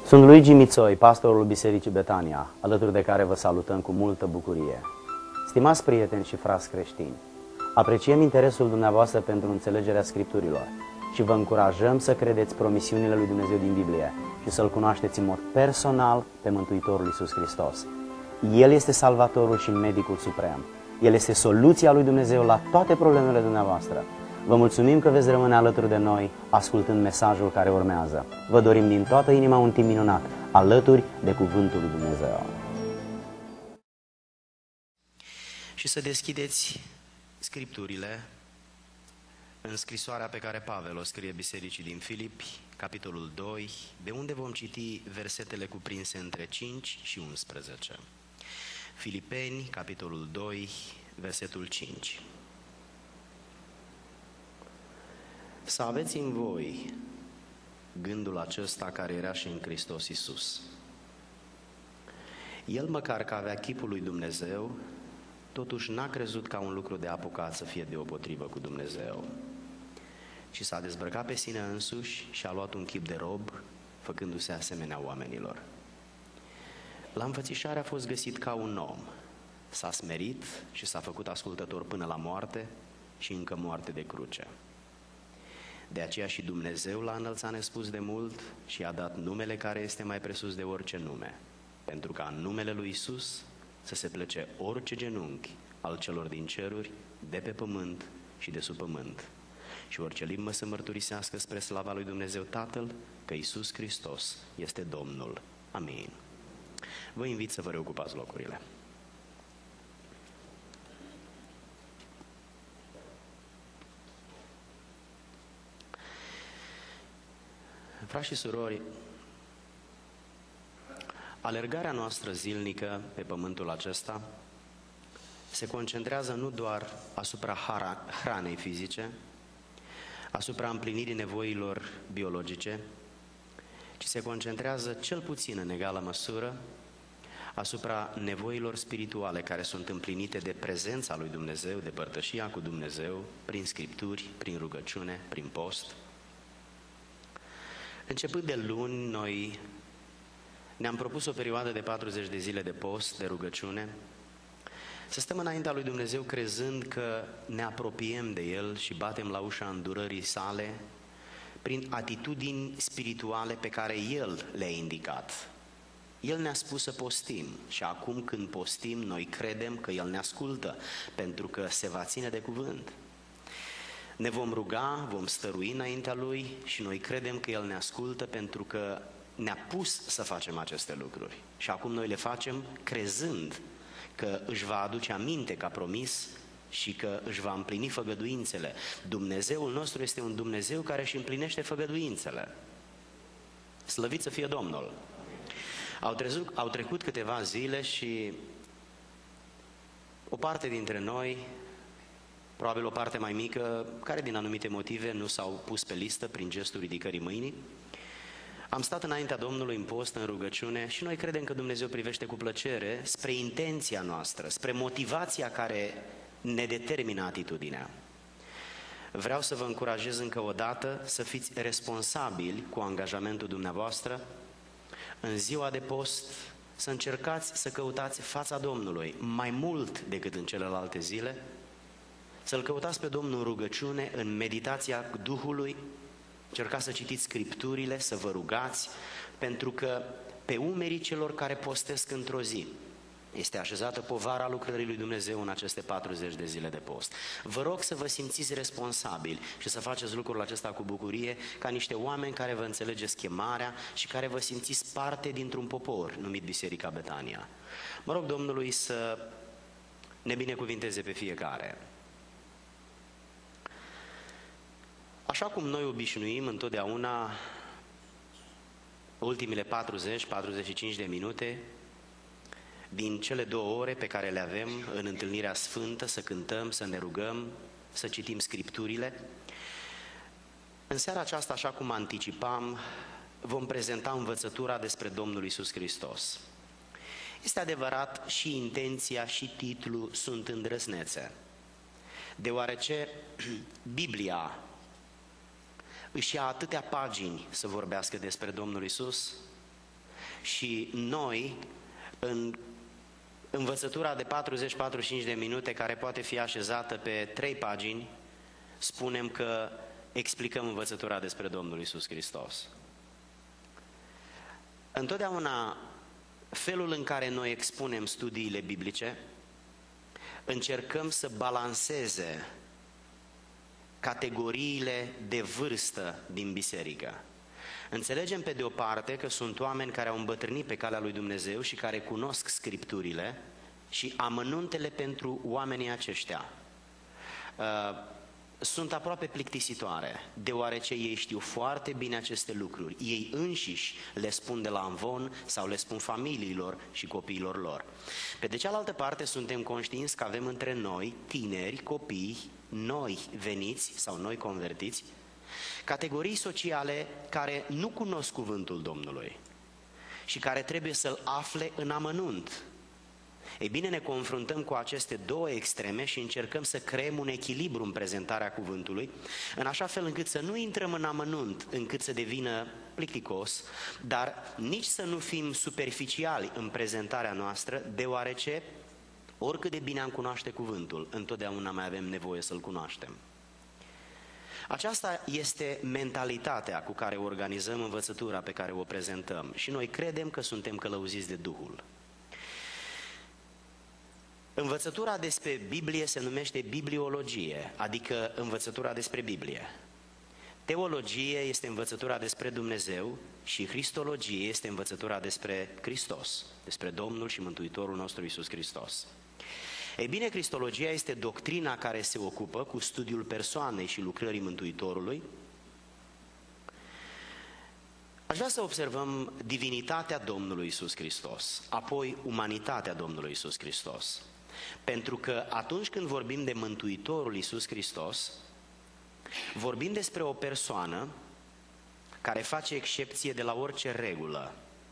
Sunt Luigi Mițoi, pastorul Bisericii Betania, alături de care vă salutăm cu multă bucurie. Stimați prieteni și frați creștini, apreciem interesul dumneavoastră pentru înțelegerea Scripturilor și vă încurajăm să credeți promisiunile lui Dumnezeu din Biblie și să-L cunoașteți în mod personal pe Mântuitorul Iisus Hristos. El este Salvatorul și Medicul Suprem. El este soluția lui Dumnezeu la toate problemele dumneavoastră. Vă mulțumim că veți rămâne alături de noi ascultând mesajul care urmează. Vă dorim din toată inima un timp minunat, alături de Cuvântul lui Dumnezeu. Și să deschideți Scripturile în scrisoarea pe care Pavel o scrie bisericii din Filipi, capitolul 2, de unde vom citi versetele cuprinse între 5 și 11. Filipeni, capitolul 2, versetul 5. Să aveți în voi gândul acesta care era și în Hristos Iisus. El, măcar că avea chipul lui Dumnezeu, totuși n-a crezut ca un lucru de apucat să fie deopotrivă cu Dumnezeu, ci s-a dezbrăcat pe sine însuși și a luat un chip de rob, făcându-se asemenea oamenilor. La înfățișare a fost găsit ca un om, s-a smerit și s-a făcut ascultător până la moarte și încă moarte de cruce. De aceea și Dumnezeu l-a înălțat nespus de mult și i-a dat numele care este mai presus de orice nume, pentru ca în numele lui Iisus să se plece orice genunchi al celor din ceruri, de pe pământ și de sub pământ, și orice limbă să mărturisească spre slava lui Dumnezeu Tatăl că Iisus Hristos este Domnul. Amin. Vă invit să vă reocupați locurile. Frați și surori, alergarea noastră zilnică pe pământul acesta se concentrează nu doar asupra hranei fizice, asupra împlinirii nevoilor biologice, ci se concentrează cel puțin în egală măsură asupra nevoilor spirituale care sunt împlinite de prezența lui Dumnezeu, de părtășia cu Dumnezeu, prin Scripturi, prin rugăciune, prin post. Începând de luni, noi ne-am propus o perioadă de 40 de zile de post, de rugăciune, să stăm înaintea lui Dumnezeu crezând că ne apropiem de El și batem la ușa îndurării sale prin atitudini spirituale pe care El le-a indicat. El ne-a spus să postim și acum când postim, noi credem că El ne ascultă, pentru că se va ține de cuvânt. Ne vom ruga, vom stărui înaintea Lui și noi credem că El ne ascultă pentru că ne-a pus să facem aceste lucruri. Și acum noi le facem crezând că își va aduce aminte ca promis și că își va împlini făgăduințele. Dumnezeul nostru este un Dumnezeu care își împlinește făgăduințele. Slăvit să fie Domnul! Au trecut câteva zile și o parte dintre noi, probabil o parte mai mică, care din anumite motive nu s-au pus pe listă prin gestul ridicării mâinii, am stat înaintea Domnului în post, în rugăciune și noi credem că Dumnezeu privește cu plăcere spre intenția noastră, spre motivația care ne determină atitudinea. Vreau să vă încurajez încă o dată să fiți responsabili cu angajamentul dumneavoastră. În ziua de post să încercați să căutați fața Domnului mai mult decât în celelalte zile, să-L căutați pe Domnul în rugăciune, în meditația Duhului, încercați să citiți Scripturile, să vă rugați, pentru că pe umerii celor care postesc într-o zi este așezată povara lucrării lui Dumnezeu în aceste 40 de zile de post. Vă rog să vă simțiți responsabili și să faceți lucrul acesta cu bucurie, ca niște oameni care vă înțelegeți chemarea și care vă simțiți parte dintr-un popor numit Biserica Betania. Mă rog Domnului să ne binecuvinteze pe fiecare. Așa cum noi obișnuim întotdeauna ultimile 40-45 de minute din cele 2 ore pe care le avem în întâlnirea sfântă, să cântăm, să ne rugăm, să citim Scripturile, în seara aceasta, așa cum anticipam, vom prezenta învățătura despre Domnul Iisus Hristos. Este adevărat, și intenția și titlul sunt îndrăznețe, deoarece Biblia își ia atâtea pagini să vorbească despre Domnul Iisus, și noi, în învățătura de 40-45 de minute, care poate fi așezată pe 3 pagini, spunem că explicăm învățătura despre Domnul Iisus Hristos. Întotdeauna, felul în care noi expunem studiile biblice, încercăm să balanceze categoriile de vârstă din biserică. Înțelegem pe de o parte că sunt oameni care au îmbătrânit pe calea lui Dumnezeu și care cunosc Scripturile și amănuntele pentru oamenii aceștia sunt aproape plictisitoare, deoarece ei știu foarte bine aceste lucruri. Ei înșiși le spun de la amvon sau le spun familiilor și copiilor lor. Pe de cealaltă parte, suntem conștienți că avem între noi tineri, copii, noi veniți sau noi convertiți, categorii sociale care nu cunosc cuvântul Domnului și care trebuie să-l afle în amănunt. Ei bine, ne confruntăm cu aceste două extreme și încercăm să creăm un echilibru în prezentarea cuvântului, în așa fel încât să nu intrăm în amănunt, încât să devină plicticos, dar nici să nu fim superficiali în prezentarea noastră, deoarece oricât de bine am cunoaște cuvântul, întotdeauna mai avem nevoie să-l cunoaștem. Aceasta este mentalitatea cu care organizăm învățătura pe care o prezentăm și noi credem că suntem călăuziți de Duhul. Învățătura despre Biblie se numește bibliologie, adică învățătura despre Biblie. Teologie este învățătura despre Dumnezeu și cristologie este învățătura despre Hristos, despre Domnul și Mântuitorul nostru Iisus Hristos. Ei bine, cristologia este doctrina care se ocupă cu studiul persoanei și lucrării Mântuitorului. Aș vrea să observăm divinitatea Domnului Iisus Hristos, apoi umanitatea Domnului Iisus Hristos. Pentru că atunci când vorbim de Mântuitorul Iisus Hristos, vorbim despre o persoană care face excepție de la orice regulă.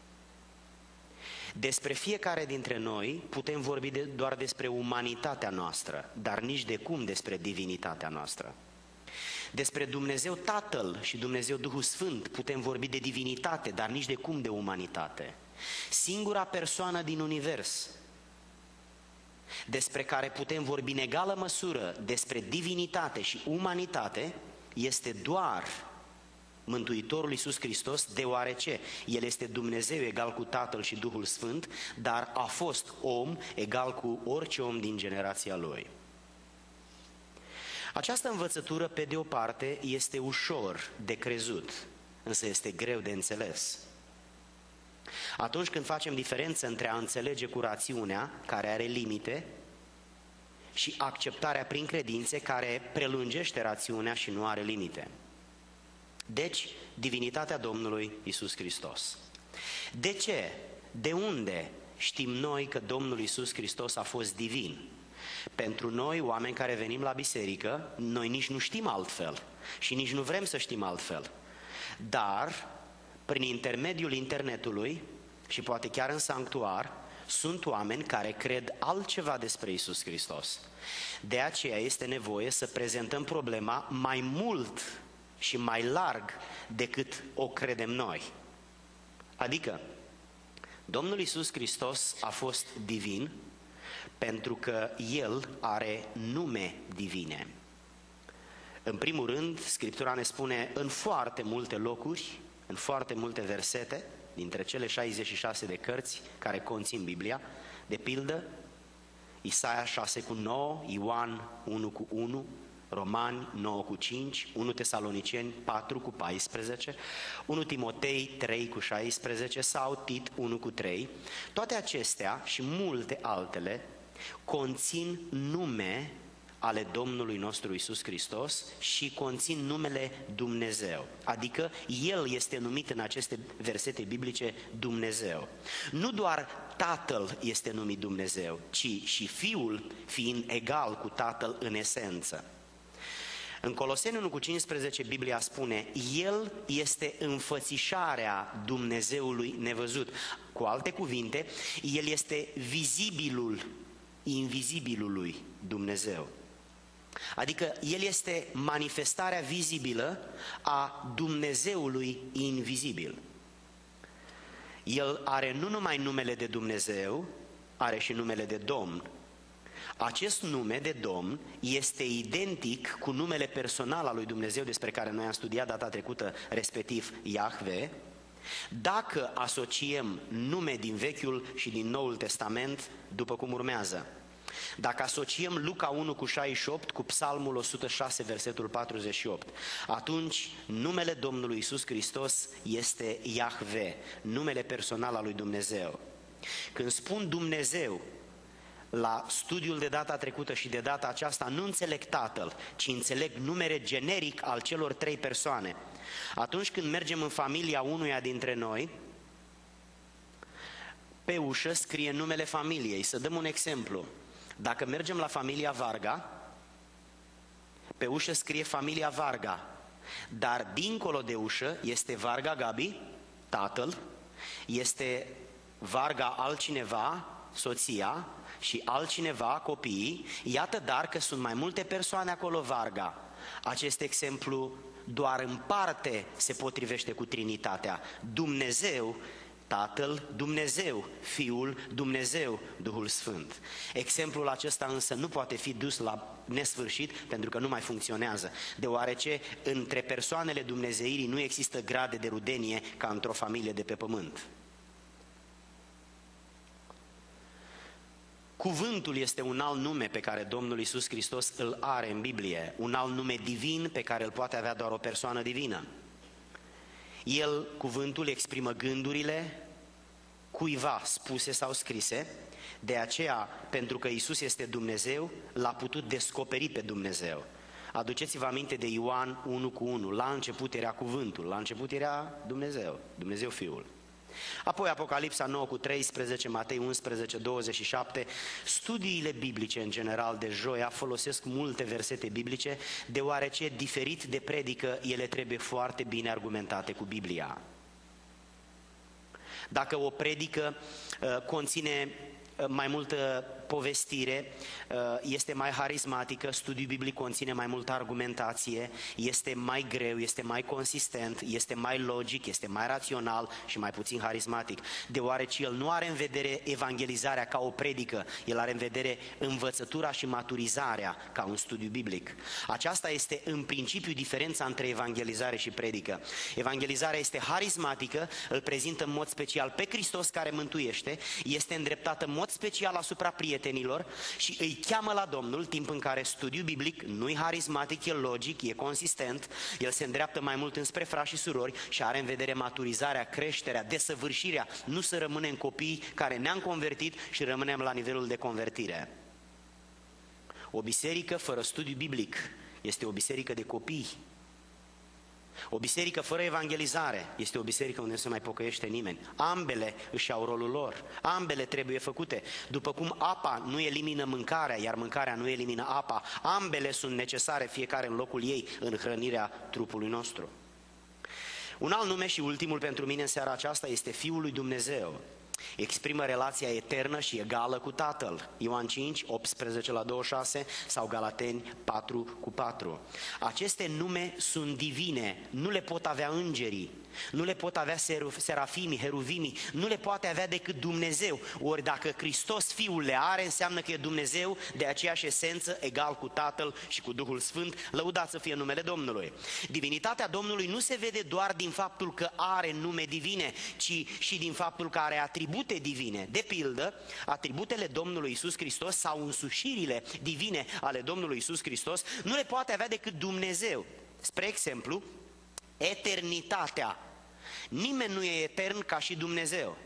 Despre fiecare dintre noi putem vorbi doar despre umanitatea noastră, dar nici de cum despre divinitatea noastră. Despre Dumnezeu Tatăl și Dumnezeu Duhul Sfânt putem vorbi de divinitate, dar nici de cum de umanitate. Singura persoană din univers despre care putem vorbi în egală măsură despre divinitate și umanitate este doar Mântuitorul Iisus Hristos, deoarece El este Dumnezeu egal cu Tatăl și Duhul Sfânt, dar a fost om egal cu orice om din generația Lui. Această învățătură, pe de o parte, este ușor de crezut, însă este greu de înțeles. Atunci când facem diferență între a înțelege cu rațiunea, care are limite, și acceptarea prin credințe, care prelungește rațiunea și nu are limite. Deci, divinitatea Domnului Iisus Hristos. De ce? De unde știm noi că Domnul Iisus Hristos a fost divin? Pentru noi, oameni care venim la biserică, noi nici nu știm altfel și nici nu vrem să știm altfel. Dar, prin intermediul internetului și poate chiar în sanctuar, sunt oameni care cred altceva despre Iisus Hristos. De aceea este nevoie să prezentăm problema mai mult și mai larg decât o credem noi. Adică, Domnul Iisus Hristos a fost divin pentru că El are nume divine. În primul rând, Scriptura ne spune în foarte multe locuri, în foarte multe versete, dintre cele 66 de cărți care conțin Biblia, de pildă, Isaia 6:9, Ioan 1:1, Romani 9:5, 1 Tesaloniceni 4:14, 1 Timotei 3:16 sau Tit 1:3. Toate acestea și multe altele conțin nume ale Domnului nostru Iisus Hristos și conțin numele Dumnezeu. Adică El este numit în aceste versete biblice Dumnezeu. Nu doar Tatăl este numit Dumnezeu, ci și Fiul fiind egal cu Tatăl în esență. În Coloseni 1:15 Biblia spune, El este înfățișarea Dumnezeului nevăzut. Cu alte cuvinte, El este vizibilul invizibilului Dumnezeu. Adică El este manifestarea vizibilă a Dumnezeului invizibil. El are nu numai numele de Dumnezeu, are și numele de Domn. Acest nume de Domn este identic cu numele personal al lui Dumnezeu despre care noi am studiat data trecută, respectiv Iahve, dacă asociem nume din Vechiul și din Noul Testament după cum urmează. Dacă asociem Luca 1 cu 68 cu Psalmul 106, versetul 48, atunci numele Domnului Iisus Hristos este Iahve, numele personal al lui Dumnezeu. Când spun Dumnezeu, la studiul de data trecută și de data aceasta nu înțeleg Tatăl, ci înțeleg numele generic al celor trei persoane. Atunci când mergem în familia unuia dintre noi, pe ușă scrie numele familiei. Să dăm un exemplu. Dacă mergem la familia Varga, pe ușă scrie familia Varga, dar dincolo de ușă este Varga Gabi, tatăl, este Varga altcineva, soția, și altcineva, copiii. Iată dar că sunt mai multe persoane acolo Varga. Acest exemplu doar în parte se potrivește cu Trinitatea. Dumnezeu, Tatăl, Dumnezeu, Fiul, Dumnezeu, Duhul Sfânt. Exemplul acesta însă nu poate fi dus la nesfârșit pentru că nu mai funcționează, deoarece între persoanele dumnezeirii nu există grade de rudenie ca într-o familie de pe pământ. Cuvântul este un alt nume pe care Domnul Iisus Hristos îl are în Biblie, un alt nume divin pe care îl poate avea doar o persoană divină. El, cuvântul, exprimă gândurile cuiva spuse sau scrise, de aceea, pentru că Iisus este Dumnezeu, l-a putut descoperi pe Dumnezeu. Aduceți-vă aminte de Ioan 1:1, la început era cuvântul, la început era Dumnezeu, Dumnezeu Fiul. Apoi Apocalipsa 9:13, Matei 11:27, studiile biblice în general de joia folosesc multe versete biblice, deoarece diferit de predică, ele trebuie foarte bine argumentate cu Biblia. Dacă o predică conține mai multă povestire, este mai harismatică, studiul biblic conține mai multă argumentație, este mai greu, este mai consistent, este mai logic, este mai rațional și mai puțin harismatic, deoarece el nu are în vedere evangelizarea ca o predică, el are în vedere învățătura și maturizarea ca un studiu biblic. Aceasta este în principiu diferența între evangelizare și predică. Evangelizarea este harismatică, îl prezintă în mod special pe Hristos care mântuiește, este îndreptată în mod special asupra prietenilor și îi cheamă la Domnul, timp în care studiul biblic nu-i harismatic, e logic, e consistent, el se îndreaptă mai mult înspre frați și surori și are în vedere maturizarea, creșterea, desăvârșirea, nu să rămânem copii care ne-am convertit și rămânem la nivelul de convertire. O biserică fără studiu biblic este o biserică de copii. O biserică fără evangelizare este o biserică unde nu se mai pocăiește nimeni. Ambele își au rolul lor, ambele trebuie făcute. După cum apa nu elimină mâncarea, iar mâncarea nu elimină apa, ambele sunt necesare, fiecare în locul ei, în hrănirea trupului nostru. Un alt nume și ultimul pentru mine în seara aceasta este Fiul lui Dumnezeu. Exprimă relația eternă și egală cu Tatăl. Ioan 5, 18-26 sau Galateni 4:4. Aceste nume sunt divine, nu le pot avea îngerii, nu le pot avea serafimii, heruvimii, nu le poate avea decât Dumnezeu. Ori dacă Hristos Fiul le are, înseamnă că e Dumnezeu de aceeași esență, egal cu Tatăl și cu Duhul Sfânt, lăudat să fie numele Domnului. Divinitatea Domnului nu se vede doar din faptul că are nume divine, ci și din faptul că are atribute divine. De pildă, atributele Domnului Iisus Hristos sau însușirile divine ale Domnului Iisus Hristos nu le poate avea decât Dumnezeu. Spre exemplu, eternitatea. Nimeni nu e etern ca și Dumnezeu.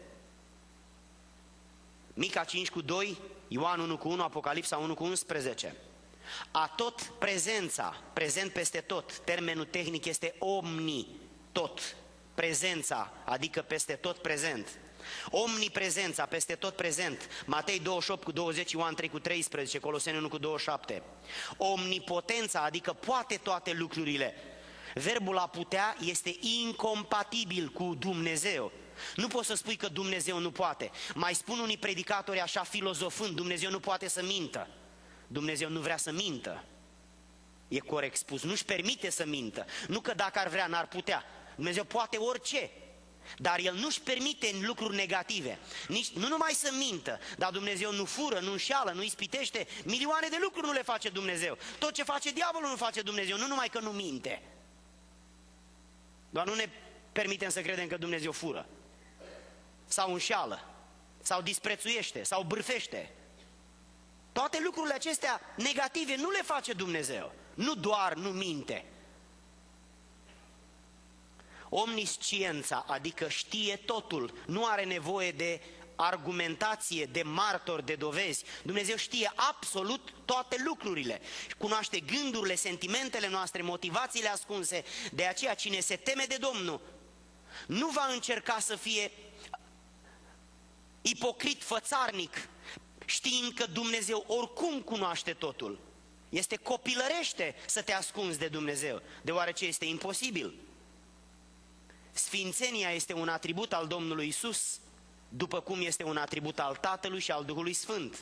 Mica 5:2, Ioan 1:1, Apocalipsa 1:11. Atot prezența, prezent peste tot, termenul tehnic este omni, tot, prezența, adică peste tot prezent. Omniprezența, peste tot prezent. Matei 28:20, Ioan 3:13, Coloseni 1:27. Omnipotența, adică poate toate lucrurile. Verbul a putea este incompatibil cu Dumnezeu. Nu poți să spui că Dumnezeu nu poate. Mai spun unii predicatori așa filozofând, Dumnezeu nu poate să mintă. Dumnezeu nu vrea să mintă. E corect spus, nu-și permite să mintă. Nu că dacă ar vrea, n-ar putea. Dumnezeu poate orice. Dar el nu-și permite în lucruri negative, nu numai să mintă, dar Dumnezeu nu fură, nu înșeală, nu ispitește, milioane de lucruri nu le face Dumnezeu. Tot ce face diavolul nu face Dumnezeu, nu numai că nu minte. Doar nu ne permitem să credem că Dumnezeu fură, sau înșeală, sau disprețuiește, sau bârfește. Toate lucrurile acestea negative nu le face Dumnezeu, nu doar nu minte. Omnisciența, adică știe totul, nu are nevoie de argumentație, de martori, de dovezi. Dumnezeu știe absolut toate lucrurile. Cunoaște gândurile, sentimentele noastre, motivațiile ascunse. De aceea cine se teme de Domnul nu va încerca să fie ipocrit, fățarnic, știind că Dumnezeu oricum cunoaște totul. Este copilărește să te ascunzi de Dumnezeu, deoarece este imposibil. Sfințenia este un atribut al Domnului Isus, după cum este un atribut al Tatălui și al Duhului Sfânt.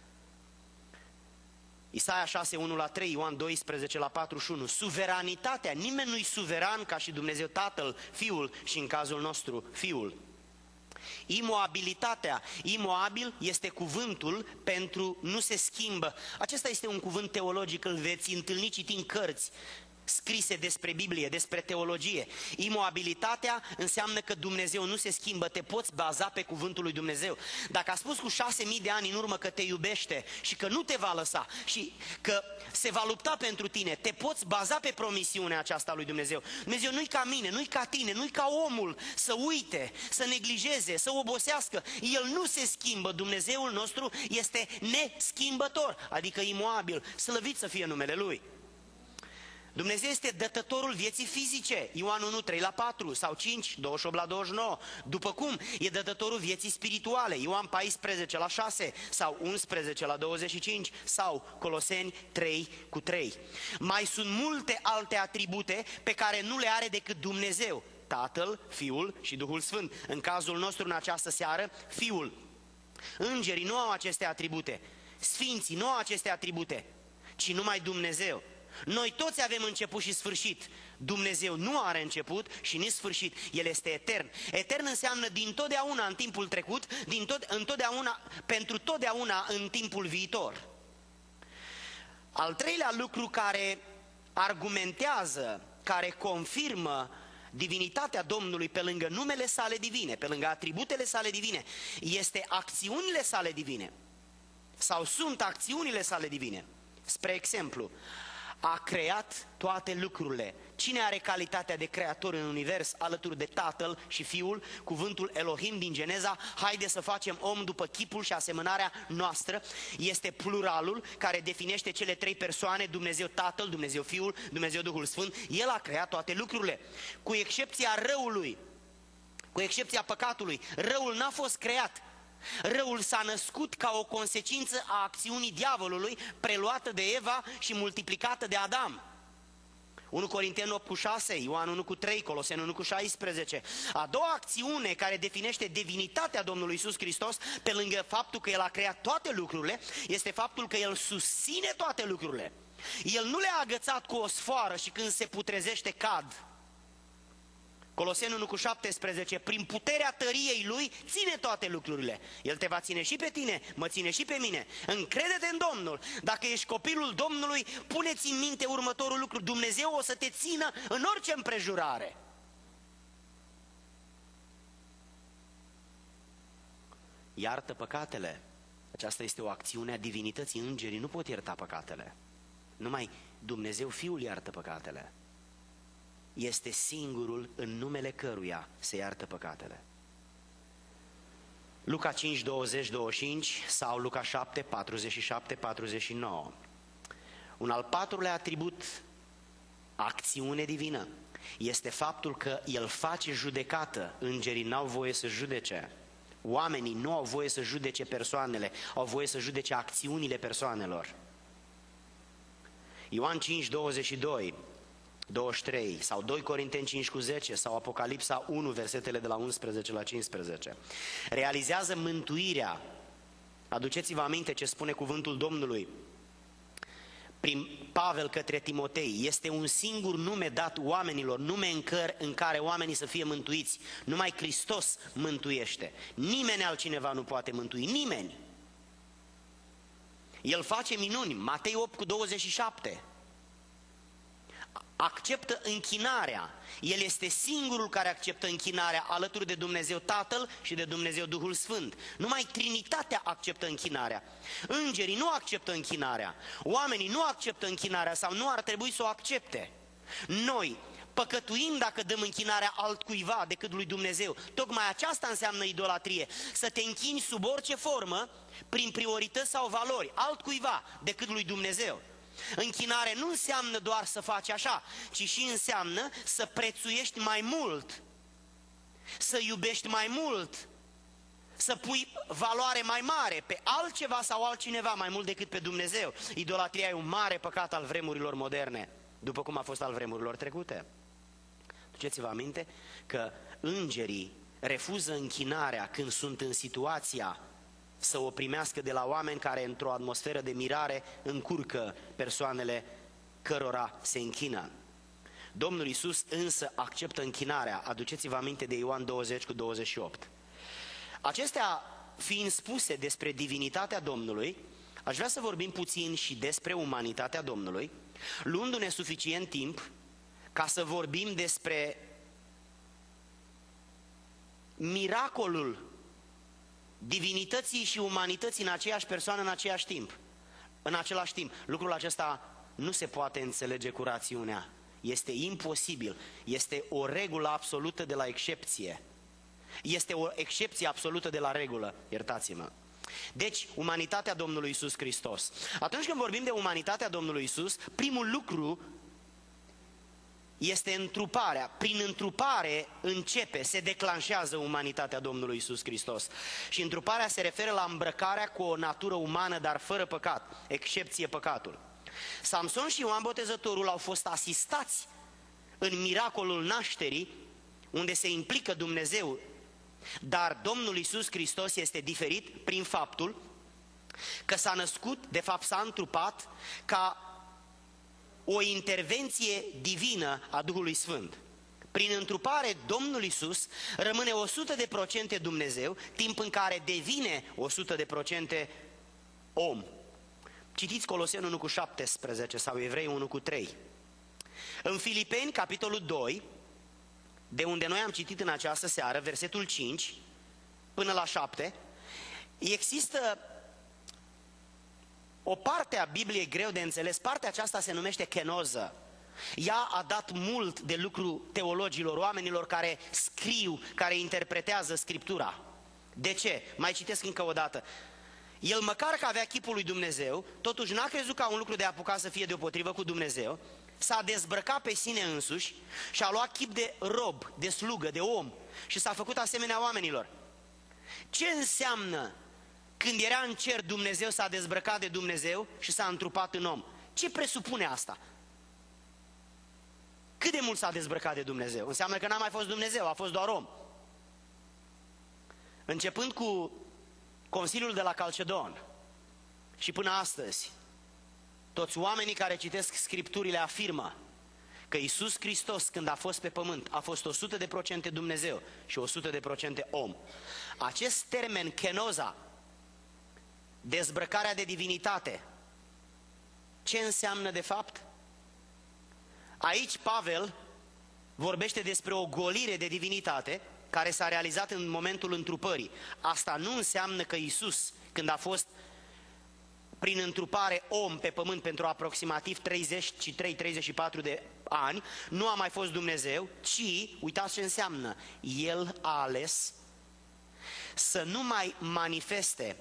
Isaia 6, 1-3, Ioan 12, 41. Suveranitatea, nimeni nu-i suveran ca și Dumnezeu Tatăl, Fiul și în cazul nostru Fiul. Imoabilitatea, imoabil este cuvântul pentru nu se schimbă. Acesta este un cuvânt teologic, îl veți întâlni citind cărți scrise despre Biblie, despre teologie. Imoabilitatea înseamnă că Dumnezeu nu se schimbă, te poți baza pe cuvântul lui Dumnezeu. Dacă a spus cu 6.000 de ani în urmă că te iubește și că nu te va lăsa și că se va lupta pentru tine, te poți baza pe promisiunea aceasta lui Dumnezeu. Dumnezeu nu-i ca mine, nu-i ca tine, nu-i ca omul să uite, să neglijeze, să obosească. El nu se schimbă, Dumnezeul nostru este neschimbător, adică imoabil, slăvit să fie numele Lui. Dumnezeu este dătătorul vieții fizice, Ioan 1, 3-4 sau 5, 28-29, după cum e dătătorul vieții spirituale, Ioan 14-6 sau 11-25 sau Coloseni 3:3. Mai sunt multe alte atribute pe care nu le are decât Dumnezeu, Tatăl, Fiul și Duhul Sfânt. În cazul nostru în această seară, Fiul. Îngerii nu au aceste atribute, Sfinții nu au aceste atribute, ci numai Dumnezeu. Noi toți avem început și sfârșit. Dumnezeu nu are început și nici sfârșit. El este etern. Etern înseamnă din totdeauna în timpul trecut, pentru totdeauna în timpul viitor. Al treilea lucru care argumentează, care confirmă divinitatea Domnului pe lângă numele sale divine, pe lângă atributele sale divine, este acțiunile sale divine. Sau sunt acțiunile sale divine. Spre exemplu, a creat toate lucrurile. Cine are calitatea de creator în univers alături de Tatăl și Fiul? Cuvântul Elohim din Geneza, haide să facem om după chipul și asemănarea noastră, este pluralul care definește cele trei persoane, Dumnezeu Tatăl, Dumnezeu Fiul, Dumnezeu Duhul Sfânt. El a creat toate lucrurile, cu excepția răului, cu excepția păcatului. Răul n-a fost creat. Răul s-a născut ca o consecință a acțiunii diavolului, preluată de Eva și multiplicată de Adam. 1 Corinteni 8:6, Ioan 1:3, Coloseni 1:16. A doua acțiune care definește divinitatea Domnului Iisus Hristos, pe lângă faptul că El a creat toate lucrurile, este faptul că El susține toate lucrurile. El nu le-a agățat cu o sfoară și când se putrezește cad. Coloseni 1:17, prin puterea tăriei Lui ține toate lucrurile. El te va ține și pe tine, mă ține și pe mine. Încrede-te în Domnul. Dacă ești copilul Domnului, puneți în minte următorul lucru: Dumnezeu o să te țină în orice împrejurare. Iartă păcatele. Aceasta este o acțiune a divinității. Îngerii nu pot ierta păcatele. Numai Dumnezeu Fiul iartă păcatele. Este singurul în numele căruia se iartă păcatele. Luca 5:20-25 sau Luca 7:47-49. Un al patrulea atribut, acțiune divină, este faptul că El face judecată. Îngerii n-au voie să judece. Oamenii nu au voie să judece persoanele, au voie să judece acțiunile persoanelor. Ioan 5:22, 23 sau 2 Corinteni 5:10 sau Apocalipsa 1, versetele de la 11 la 15. Realizează mântuirea. Aduceți-vă aminte ce spune cuvântul Domnului. prin Pavel către Timotei, este un singur nume dat oamenilor, nume în care oamenii să fie mântuiți. Numai Hristos mântuiește. Nimeni altcineva nu poate mântui, nimeni. El face minuni, Matei 8:27. Acceptă închinarea. El este singurul care acceptă închinarea alături de Dumnezeu Tatăl și de Dumnezeu Duhul Sfânt. Numai Trinitatea acceptă închinarea. Îngerii nu acceptă închinarea. Oamenii nu acceptă închinarea sau nu ar trebui să o accepte. Noi păcătuim dacă dăm închinarea altcuiva decât lui Dumnezeu. Tocmai aceasta înseamnă idolatrie. Să te închini sub orice formă, prin priorități sau valori, altcuiva decât lui Dumnezeu. Închinare nu înseamnă doar să faci așa, ci și înseamnă să prețuiești mai mult, să iubești mai mult, să pui valoare mai mare pe altceva sau altcineva mai mult decât pe Dumnezeu. Idolatria e un mare păcat al vremurilor moderne, după cum a fost al vremurilor trecute. Duceți-vă aminte că îngerii refuză închinarea când sunt în situația să o primească de la oameni care, într-o atmosferă de mirare, încurcă persoanele cărora se închină. Domnul Iisus însă acceptă închinarea. Aduceți-vă aminte de Ioan 20:28. Acestea fiind spuse despre divinitatea Domnului, aș vrea să vorbim puțin și despre umanitatea Domnului, luându-ne suficient timp ca să vorbim despre miracolul divinității și umanității în aceeași persoană în același timp. În același timp, lucrul acesta nu se poate înțelege cu rațiunea. Este imposibil. Este o regulă absolută de la excepție. Este o excepție absolută de la regulă, iertați-mă. Deci, umanitatea Domnului Iisus Hristos. Atunci când vorbim de umanitatea Domnului Iisus, primul lucru este întruparea. Prin întrupare se declanșează umanitatea Domnului Iisus Hristos. Și întruparea se referă la îmbrăcarea cu o natură umană, dar fără păcat, excepție păcatul. Samson și Ioan Botezătorul au fost asistați în miracolul nașterii, unde se implică Dumnezeu, dar Domnul Iisus Hristos este diferit prin faptul că s-a născut, de fapt s-a întrupat ca o intervenție divină a Duhului Sfânt. Prin întrupare, Domnul Iisus rămâne 100% Dumnezeu, timp în care devine 100% om. Citiți Coloseni 1:17 sau Evrei 1:3. În Filipeni, capitolul 2, de unde noi am citit în această seară, versetul 5 până la 7, există o parte a Bibliei greu de înțeles. Partea aceasta se numește kenoză. Ea a dat mult de lucru teologilor, oamenilor care scriu, care interpretează Scriptura. De ce? Mai citesc încă o dată. El, măcar că avea chipul lui Dumnezeu, totuși n-a crezut ca un lucru de apucat să fie deopotrivă cu Dumnezeu, s-a dezbrăcat pe sine însuși și a luat chip de rob, de slugă, de om și s-a făcut asemenea oamenilor. Ce înseamnă când era în cer Dumnezeu, s-a dezbrăcat de Dumnezeu și s-a întrupat în om? Ce presupune asta? Cât de mult s-a dezbrăcat de Dumnezeu? Înseamnă că n-a mai fost Dumnezeu, a fost doar om. Începând cu Consiliul de la Calcedon și până astăzi, toți oamenii care citesc Scripturile afirmă că Iisus Hristos, când a fost pe pământ, a fost 100% Dumnezeu și 100% om. Acest termen, kenoza, dezbrăcarea de divinitate, ce înseamnă de fapt? Aici Pavel vorbește despre o golire de divinitate care s-a realizat în momentul întrupării. Asta nu înseamnă că Iisus, când a fost prin întrupare om pe pământ pentru aproximativ 33-34 de ani, nu a mai fost Dumnezeu, ci, uitați ce înseamnă, El a ales să nu mai manifeste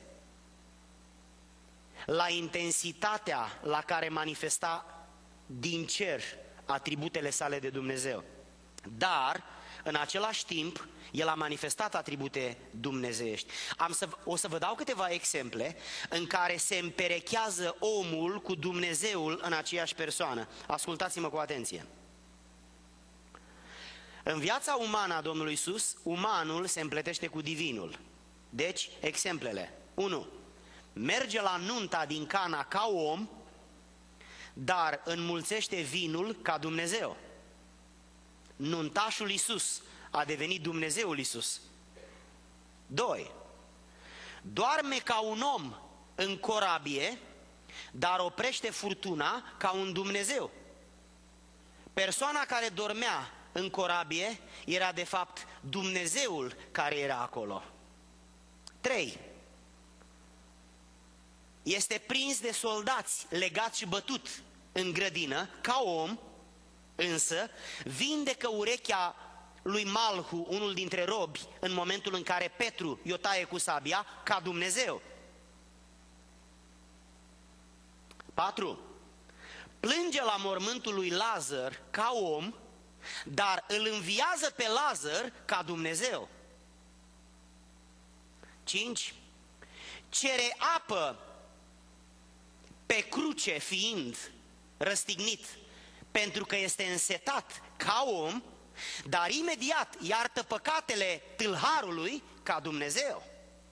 la intensitatea la care manifesta din cer atributele sale de Dumnezeu. Dar, în același timp, El a manifestat atribute dumnezeiești. O să vă dau câteva exemple în care se împerechează omul cu Dumnezeul în aceeași persoană. Ascultați-mă cu atenție. În viața umană a Domnului Iisus, umanul se împletește cu divinul. Deci, exemplele. 1. Merge la nunta din Cana ca om, dar înmulțește vinul ca Dumnezeu. Nuntașul Iisus a devenit Dumnezeul Iisus. 2. Doarme ca un om în corabie, dar oprește furtuna ca un Dumnezeu. Persoana care dormea în corabie era de fapt Dumnezeul care era acolo. 3. Este prins de soldați, legat și bătut în grădină, ca om, însă vindecă urechea lui Malhu, unul dintre robi, în momentul în care Petru i-o taie cu sabia, ca Dumnezeu. 4. Plânge la mormântul lui Lazar ca om, dar îl înviază pe Lazar ca Dumnezeu. 5. Cere apă pe cruce fiind răstignit, pentru că este însetat ca om, dar imediat iartă păcatele tâlharului ca Dumnezeu.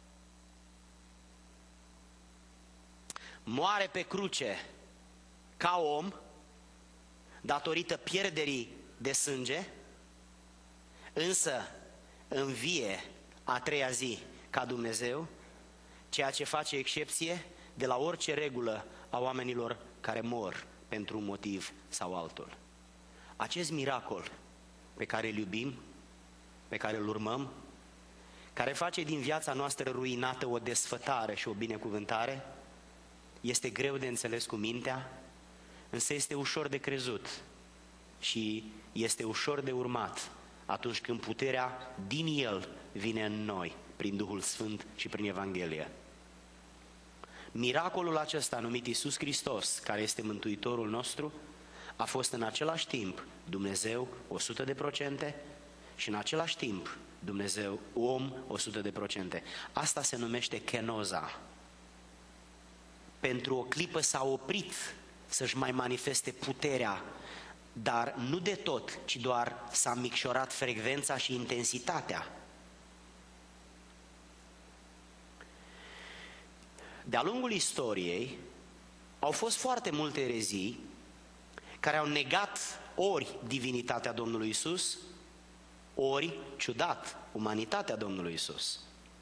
Moare pe cruce ca om, datorită pierderii de sânge, însă învie a treia zi ca Dumnezeu, ceea ce face excepție de la orice regulă a oamenilor care mor pentru un motiv sau altul. Acest miracol pe care îl iubim, pe care îl urmăm, care face din viața noastră ruinată o desfătare și o binecuvântare, este greu de înțeles cu mintea, însă este ușor de crezut și este ușor de urmat atunci când puterea din El vine în noi, prin Duhul Sfânt și prin Evanghelie. Miracolul acesta numit Iisus Hristos, care este Mântuitorul nostru, a fost în același timp Dumnezeu 100% și în același timp Dumnezeu om 100%. Asta se numește kenoza. Pentru o clipă s-a oprit să-și mai manifeste puterea, dar nu de tot, ci doar s-a micșorat frecvența și intensitatea. De-a lungul istoriei au fost foarte multe erezii care au negat ori divinitatea Domnului Isus, ori, ciudat, umanitatea Domnului Isus.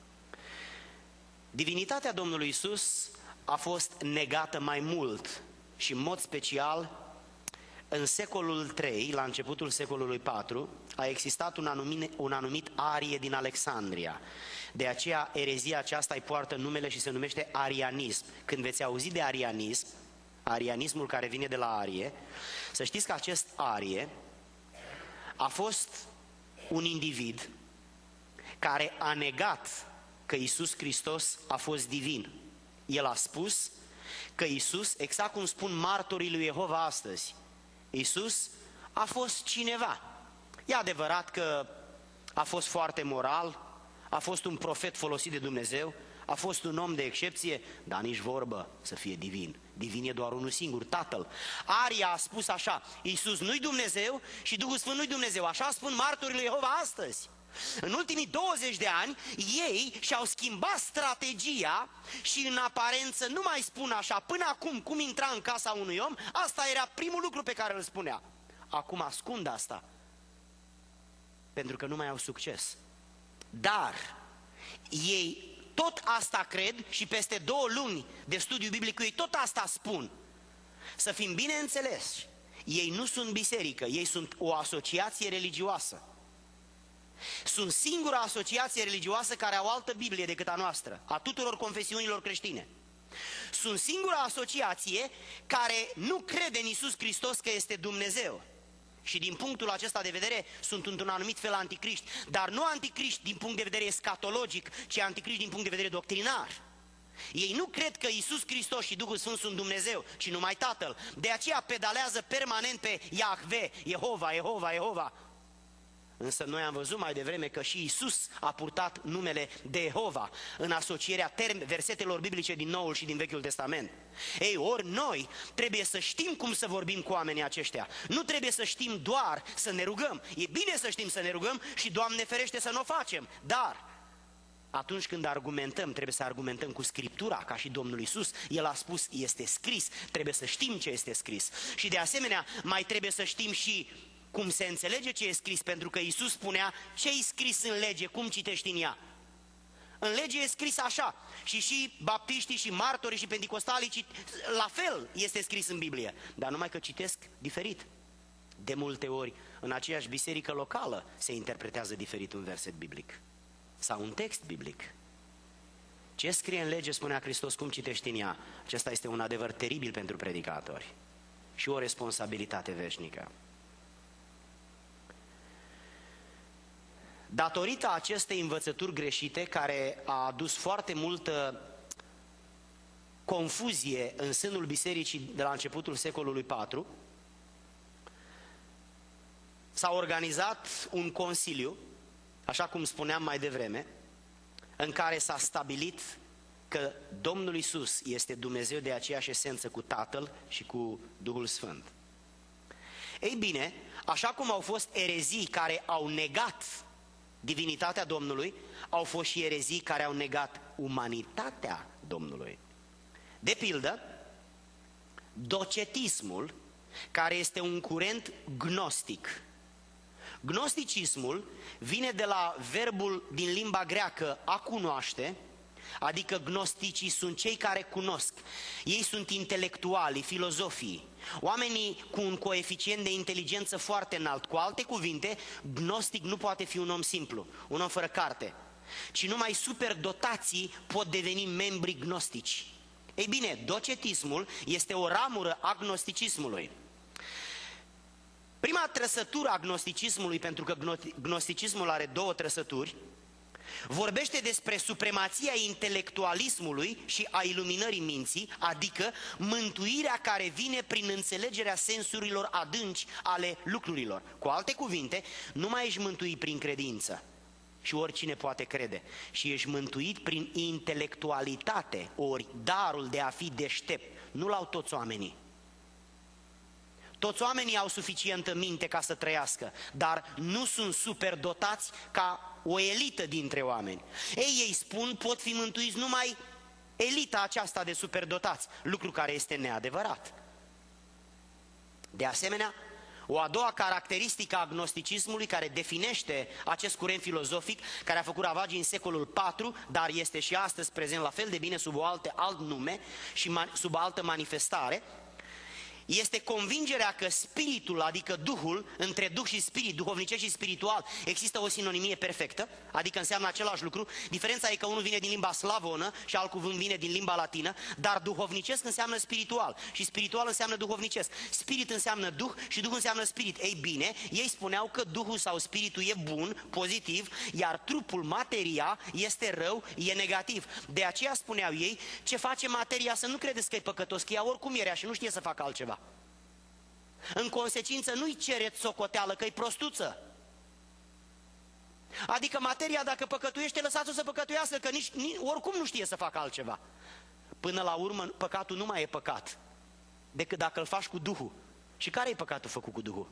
Divinitatea Domnului Isus a fost negată mai mult și în mod special în secolul III, la începutul secolului IV, a existat un anumit Arie din Alexandria. De aceea erezia aceasta îi poartă numele și se numește arianism. Când veți auzi de arianism, arianismul care vine de la Arie, să știți că acest Arie a fost un individ care a negat că Iisus Hristos a fost divin. El a spus că Iisus, exact cum spun martorii lui Jehova astăzi, Iisus a fost cineva. E adevărat că a fost foarte moral, a fost un profet folosit de Dumnezeu, a fost un om de excepție, dar nici vorbă să fie divin. Divin e doar unul singur, Tatăl. Aria a spus așa: Iisus nu-i Dumnezeu și Duhul Sfânt nu-i Dumnezeu. Așa spun martorii lui Jehova astăzi. În ultimii 20 de ani, ei și-au schimbat strategia și în aparență nu mai spun așa. Până acum, cum intra în casa unui om, asta era primul lucru pe care îl spunea. Acum ascund asta, pentru că nu mai au succes. Dar ei tot asta cred și peste 2 luni de studiu biblic ei tot asta spun. Să fim bine înțelesi, ei nu sunt biserică, ei sunt o asociație religioasă. Sunt singura asociație religioasă care au altă Biblie decât a noastră, a tuturor confesiunilor creștine. Sunt singura asociație care nu crede în Iisus Hristos că este Dumnezeu. Și din punctul acesta de vedere sunt într-un anumit fel anticriști, dar nu anticriști din punct de vedere escatologic, ci anticriști din punct de vedere doctrinar. Ei nu cred că Iisus Hristos și Duhul Sfânt sunt Dumnezeu, ci numai Tatăl. De aceea pedalează permanent pe Iahve, Jehova, Jehova, Jehova. Însă noi am văzut mai devreme că și Iisus a purtat numele de Jehova în asocierea versetelor biblice din Noul și din Vechiul Testament. Ei, ori noi trebuie să știm cum să vorbim cu oamenii aceștia. Nu trebuie să știm doar să ne rugăm. E bine să știm să ne rugăm și Doamne ferește să nu o facem. Dar atunci când argumentăm, trebuie să argumentăm cu Scriptura, ca și Domnul Iisus. El a spus, este scris, trebuie să știm ce este scris. Și de asemenea, mai trebuie să știm și cum se înțelege ce e scris, pentru că Iisus spunea, ce-i scris în lege, cum citești în ea? În lege e scris așa. Și baptiștii, și martorii, și penticostalii, la fel este scris în Biblie. Dar numai că citesc diferit. De multe ori, în aceeași biserică locală, se interpretează diferit un verset biblic. Sau un text biblic. Ce scrie în lege, spunea Hristos, cum citești în ea? Acesta este un adevăr teribil pentru predicatori. Și o responsabilitate veșnică. Datorită acestei învățături greșite, care a adus foarte multă confuzie în sânul bisericii de la începutul secolului IV, s-a organizat un consiliu, așa cum spuneam mai devreme, în care s-a stabilit că Domnul Iisus este Dumnezeu de aceeași esență cu Tatăl și cu Duhul Sfânt. Ei bine, așa cum au fost erezii care au negat divinitatea Domnului, au fost și erezii care au negat umanitatea Domnului. De pildă, docetismul, care este un curent gnostic. Gnosticismul vine de la verbul din limba greacă a cunoaște, adică gnosticii sunt cei care cunosc. Ei sunt intelectuali, filozofii, oamenii cu un coeficient de inteligență foarte înalt. Cu alte cuvinte, gnostic nu poate fi un om simplu, un om fără carte, ci numai superdotații pot deveni membri gnostici. Ei bine, docetismul este o ramură a gnosticismului. Prima trăsătură a gnosticismului, pentru că gnosticismul are două trăsături, vorbește despre supremația intelectualismului și a iluminării minții, adică mântuirea care vine prin înțelegerea sensurilor adânci ale lucrurilor. Cu alte cuvinte, nu mai ești mântuit prin credință și oricine poate crede, și ești mântuit prin intelectualitate, ori darul de a fi deștept. Nu l-au toți oamenii. Toți oamenii au suficientă minte ca să trăiască, dar nu sunt superdotați ca o elită dintre oameni. Ei spun, pot fi mântuiți numai elita aceasta de superdotați, lucru care este neadevărat. De asemenea, o a doua caracteristică a gnosticismului care definește acest curent filozofic, care a făcut ravagii în secolul IV, dar este și astăzi prezent la fel de bine sub alt nume și sub altă manifestare, este convingerea că spiritul, adică Duhul, între Duh și Spirit, duhovnicesc și spiritual, există o sinonimie perfectă, adică înseamnă același lucru. Diferența e că unul vine din limba slavonă și alt cuvânt vine din limba latină, dar duhovnicesc înseamnă spiritual și spiritual înseamnă duhovnicesc. Spirit înseamnă Duh și Duh înseamnă Spirit. Ei bine, ei spuneau că Duhul sau Spiritul e bun, pozitiv, iar trupul, materia, este rău, e negativ. De aceea spuneau ei, ce face materia, să nu credeți că e păcătos, că ea oricum e rea și nu știe să facă altceva. În consecință nu-i cereți socoteală, că-i prostuță. Adică materia, dacă păcătuiește, lăsați-o să păcătuiască, că oricum nu știe să facă altceva. Până la urmă, păcatul nu mai e păcat decât dacă îl faci cu Duhul. Și care e păcatul făcut cu Duhul?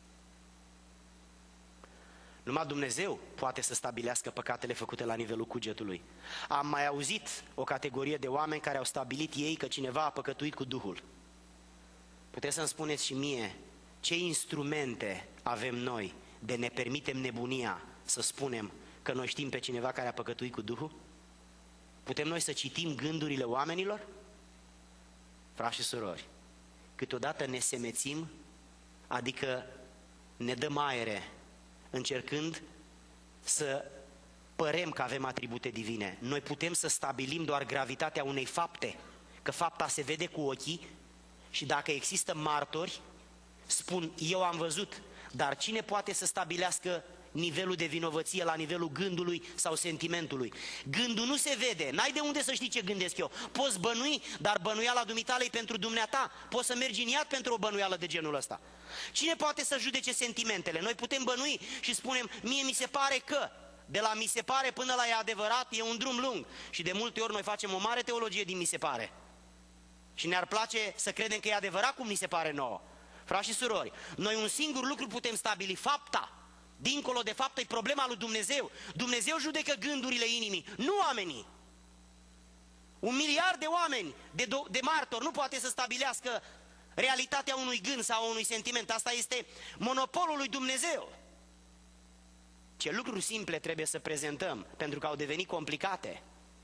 Numai Dumnezeu poate să stabilească păcatele făcute la nivelul cugetului. Am mai auzit o categorie de oameni care au stabilit ei că cineva a păcătuit cu Duhul. Puteți să-mi spuneți și mie ce instrumente avem noi de ne permitem nebunia să spunem că noi știm pe cineva care a păcătuit cu Duhul? Putem noi să citim gândurile oamenilor? Frați și surori, câteodată ne semețim, adică ne dăm aere încercând să părem că avem atribute divine. Noi putem să stabilim doar gravitatea unei fapte, că fapta se vede cu ochii. Și dacă există martori, spun, eu am văzut, dar cine poate să stabilească nivelul de vinovăție la nivelul gândului sau sentimentului? Gândul nu se vede, n-ai de unde să știi ce gândesc eu. Poți bănui, dar bănuiala dumitale e pentru dumneata. Poți să mergi în iad pentru o bănuială de genul ăsta. Cine poate să judece sentimentele? Noi putem bănui și spunem, mie mi se pare că. De la mi se pare până la e adevărat e un drum lung. Și de multe ori noi facem o mare teologie din mi se pare. Și ne-ar place să credem că e adevărat cum ni se pare nouă. Frați și surori, noi un singur lucru putem stabili, fapta. Dincolo de fapt e problema lui Dumnezeu. Dumnezeu judecă gândurile inimii, nu oamenii. 1 miliard de oameni, de martori, nu poate să stabilească realitatea unui gând sau unui sentiment. Asta este monopolul lui Dumnezeu. Ce lucruri simple trebuie să prezentăm, pentru că au devenit complicate.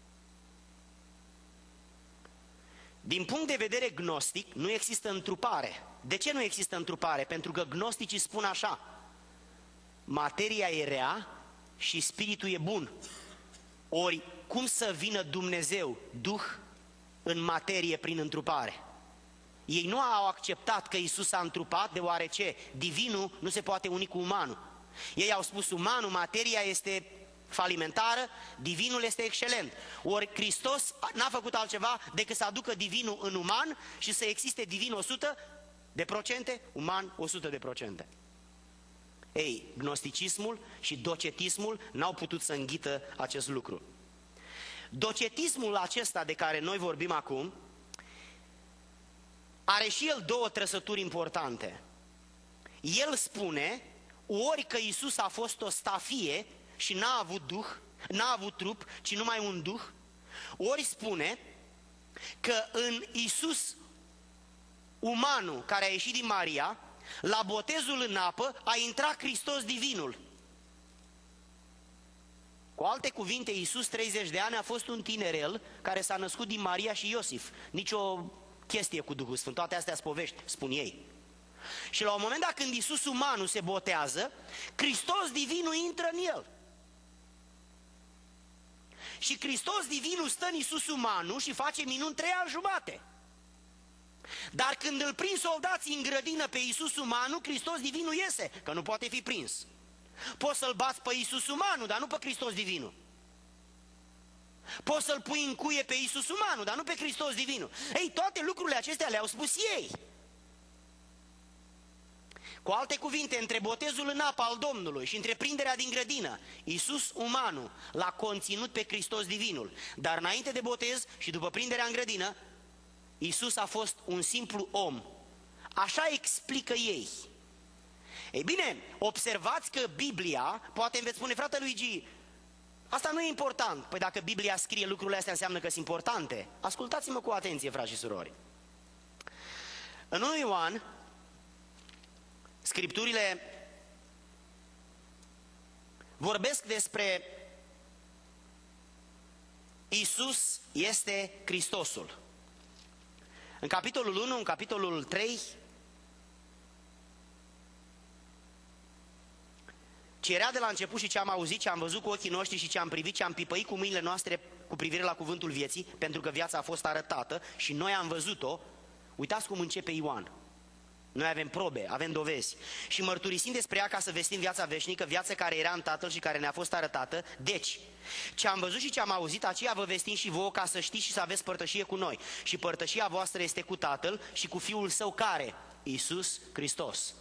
Din punct de vedere gnostic, nu există întrupare. De ce nu există întrupare? Pentru că gnosticii spun așa: materia e rea și spiritul e bun. Ori, cum să vină Dumnezeu, Duh, în materie prin întrupare? Ei nu au acceptat că Iisus a întrupat, deoarece divinul nu se poate uni cu umanul. Ei au spus: umanul, materia este falimentară, divinul este excelent. Ori Hristos n-a făcut altceva decât să aducă divinul în uman și să existe divin 100%, uman 100%. Ei, gnosticismul și docetismul n-au putut să înghită acest lucru. Docetismul acesta de care noi vorbim acum are și el două trăsături importante. El spune ori că Iisus a fost o stafie și n-a avut duh, n-a avut trup, ci numai un duh, ori spune că în Iisus umanul care a ieșit din Maria, la botezul în apă a intrat Hristos divinul. Cu alte cuvinte, Iisus 30 de ani a fost un tinerel care s-a născut din Maria și Iosif. Nicio chestie cu Duhul Sfânt, toate astea sunt povești, spun ei. Și la un moment dat când Iisus umanul se botează, Hristos divinul intră în el. Și Hristos divinul stă în Iisus umanul și face minuni 3 ani jumate. Dar când îl prind soldații în grădină pe Iisus umanul, Hristos divinul iese, că nu poate fi prins. Poți să-l bați pe Iisus umanul, dar nu pe Hristos divinul. Poți să-l pui în cuie pe Iisus umanul, dar nu pe Hristos divinul. Ei, toate lucrurile acestea le-au spus ei. Cu alte cuvinte, între botezul în apă al Domnului și întreprinderea din grădină, Iisus umanul l-a conținut pe Hristos divinul. Dar înainte de botez și după prinderea în grădină, Iisus a fost un simplu om. Așa explică ei. Ei bine, observați că Biblia, poate îmi veți spune: frate Luigi, asta nu e important. Păi dacă Biblia scrie lucrurile astea, înseamnă că sunt importante. Ascultați-mă cu atenție, frați și surori. În 1 Ioan, Scripturile vorbesc despre Iisus este Hristosul. În capitolul 1, în capitolul 3, ce era de la început și ce am auzit, ce am văzut cu ochii noștri și ce am privit, ce am pipăit cu mâinile noastre cu privire la cuvântul vieții, pentru că viața a fost arătată și noi am văzut-o. Uitați cum începe Ioan. Noi avem probe, avem dovezi și mărturisim despre ea ca să vestim viața veșnică, viața care era în Tatăl și care ne-a fost arătată. Deci, ce am văzut și ce am auzit, aceea vă vestim și vouă, ca să știți și să aveți părtășie cu noi. Și părtășia voastră este cu Tatăl și cu Fiul Său care? Iisus Hristos.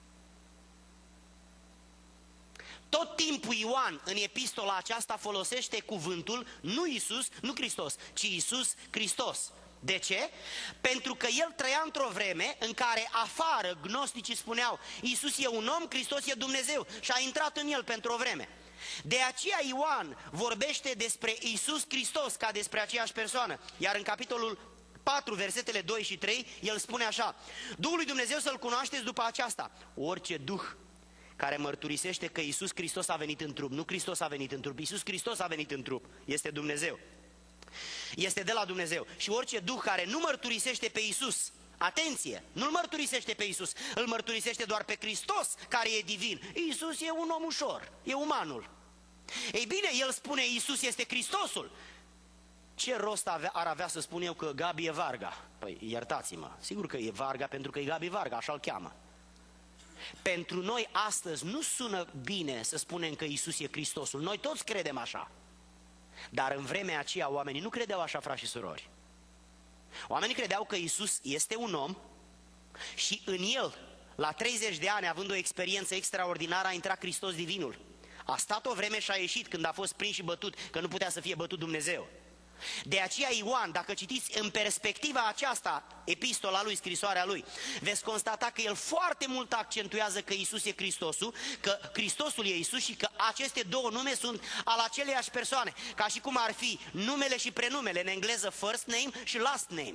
Tot timpul Ioan în epistola aceasta folosește cuvântul nu Iisus, nu Hristos, ci Iisus Hristos. De ce? Pentru că el trăia într-o vreme în care afară gnosticii spuneau: Iisus e un om, Hristos e Dumnezeu, și a intrat în el pentru o vreme. De aceea Ioan vorbește despre Iisus Hristos ca despre aceeași persoană. Iar în capitolul 4, versetele 2 și 3, el spune așa: Duhul lui Dumnezeu să-L cunoașteți după aceasta. Orice duh care mărturisește că Iisus Hristos a venit în trup, nu Hristos a venit în trup, Iisus Hristos a venit în trup, este Dumnezeu. Este de la Dumnezeu. Și orice duh care nu mărturisește pe Iisus, atenție, nu-L mărturisește pe Iisus, îl mărturisește doar pe Hristos care e divin. Iisus e un om ușor, e umanul. Ei bine, el spune Iisus este Hristosul. Ce rost ar avea să spun eu că Gabi e Varga? Păi iertați-mă, sigur că e Varga pentru că e Gabi Varga, așa-l cheamă. Pentru noi astăzi nu sună bine să spunem că Iisus e Hristosul. Noi toți credem așa. Dar în vremea aceea oamenii nu credeau așa, frați și surori. Oamenii credeau că Iisus este un om și în el, la 30 de ani, având o experiență extraordinară, a intrat Hristos divinul. A stat o vreme și a ieșit când a fost prins și bătut, că nu putea să fie bătut Dumnezeu. De aceea Ioan, dacă citiți în perspectiva aceasta epistola lui, scrisoarea lui, veți constata că el foarte mult accentuează că Iisus e Hristosul, că Hristosul e Iisus și că aceste două nume sunt al aceleiași persoane, ca și cum ar fi numele și prenumele, în engleză first name și last name.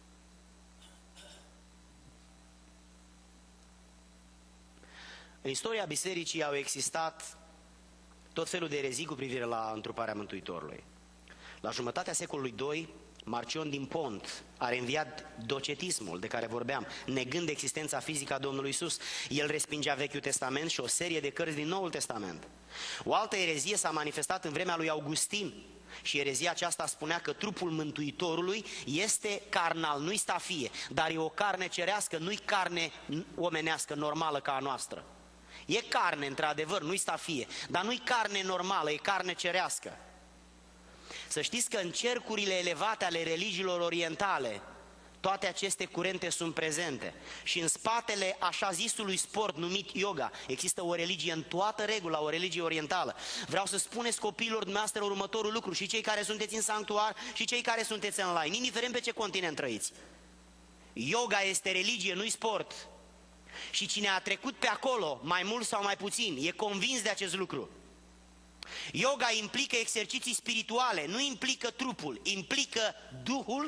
În istoria bisericii au existat tot felul de erezii cu privire la întruparea Mântuitorului. La jumătatea secolului II, Marcion din Pont a reînviat docetismul de care vorbeam, negând existența fizică a Domnului Iisus. El respingea Vechiul Testament și o serie de cărți din Noul Testament. O altă erezie s-a manifestat în vremea lui Augustin și erezia aceasta spunea că trupul Mântuitorului este carnal, nu-i stafie, dar e o carne cerească, nu-i carne omenească, normală ca a noastră. E carne, într-adevăr, nu-i stafie, dar nu-i carne normală, e carne cerească. Să știți că în cercurile elevate ale religiilor orientale, toate aceste curente sunt prezente. Și în spatele așa zisului sport numit yoga, există o religie în toată regula, o religie orientală. Vreau să spuneți copiilor dumneavoastră următorul lucru, și cei care sunteți în sanctuar, și cei care sunteți online, indiferent pe ce continent trăiți. Yoga este religie, nu-i sport. Și cine a trecut pe acolo, mai mult sau mai puțin, e convins de acest lucru. Yoga implică exerciții spirituale, nu implică trupul, implică Duhul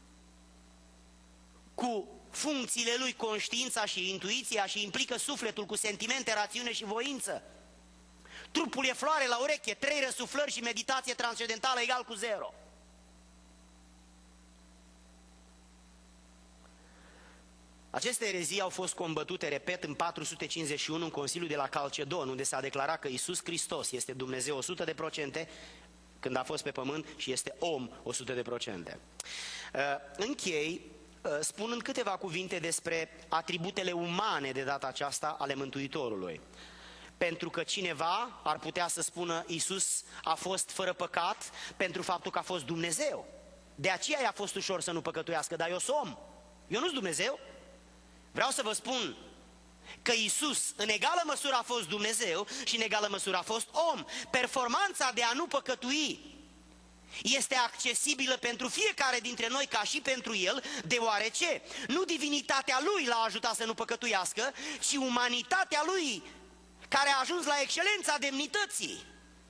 cu funcțiile lui, conștiința și intuiția, și implică sufletul cu sentimente, rațiune și voință. Trupul e floare la ureche, 3 răsuflări și meditație transcendentală egal cu 0. Aceste erezii au fost combătute, repet, în 451 în Consiliul de la Calcedon, unde s-a declarat că Iisus Hristos este Dumnezeu 100% când a fost pe pământ și este om 100%. Închei spunând câteva cuvinte despre atributele umane de data aceasta ale Mântuitorului. Pentru că cineva ar putea să spună Iisus a fost fără păcat pentru faptul că a fost Dumnezeu. De aceea i-a fost ușor să nu păcătuiască, dar eu sunt om, eu nu sunt Dumnezeu. Vreau să vă spun că Iisus în egală măsură a fost Dumnezeu și în egală măsură a fost om. Performanța de a nu păcătui este accesibilă pentru fiecare dintre noi ca și pentru El, deoarece nu divinitatea Lui l-a ajutat să nu păcătuiască, ci umanitatea Lui care a ajuns la excelența demnității.